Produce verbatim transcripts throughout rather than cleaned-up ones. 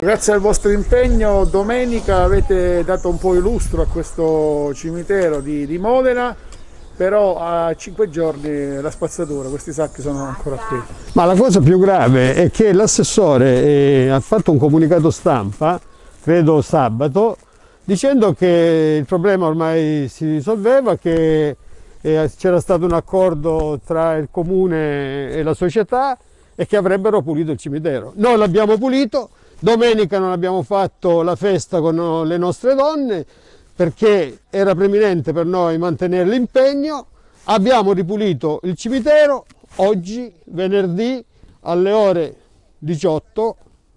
Grazie al vostro impegno domenica avete dato un po' di lustro a questo cimitero di, di Modena, però a cinque giorni la spazzatura, questi sacchi sono ancora qui. Ma la cosa più grave è che l'assessore eh, ha fatto un comunicato stampa, credo sabato, dicendo che il problema ormai si risolveva, che eh, c'era stato un accordo tra il comune e la società e che avrebbero pulito il cimitero. Noi l'abbiamo pulito. Domenica non abbiamo fatto la festa con le nostre donne perché era preminente per noi mantenere l'impegno. Abbiamo ripulito il cimitero. Oggi, venerdì, alle ore diciotto,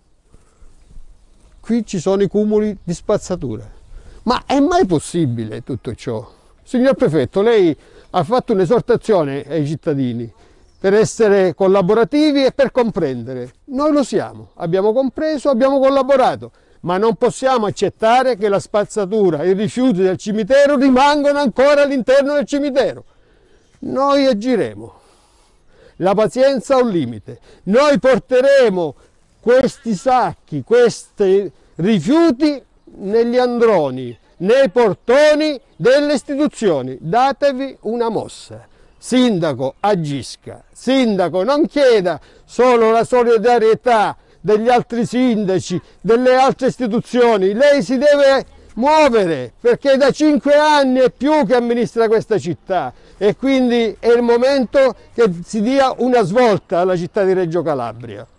qui ci sono i cumuli di spazzatura. Ma è mai possibile tutto ciò? Signor Prefetto, lei ha fatto un'esortazione ai cittadini per essere collaborativi e per comprendere. Noi lo siamo, abbiamo compreso, abbiamo collaborato, ma non possiamo accettare che la spazzatura, i rifiuti del cimitero rimangano ancora all'interno del cimitero. Noi agiremo, la pazienza ha un limite, noi porteremo questi sacchi, questi rifiuti negli androni, nei portoni delle istituzioni. Datevi una mossa. Sindaco, agisca. Sindaco, non chieda solo la solidarietà degli altri sindaci, delle altre istituzioni. Lei si deve muovere perché da cinque anni e più che amministra questa città e quindi è il momento che si dia una svolta alla città di Reggio Calabria.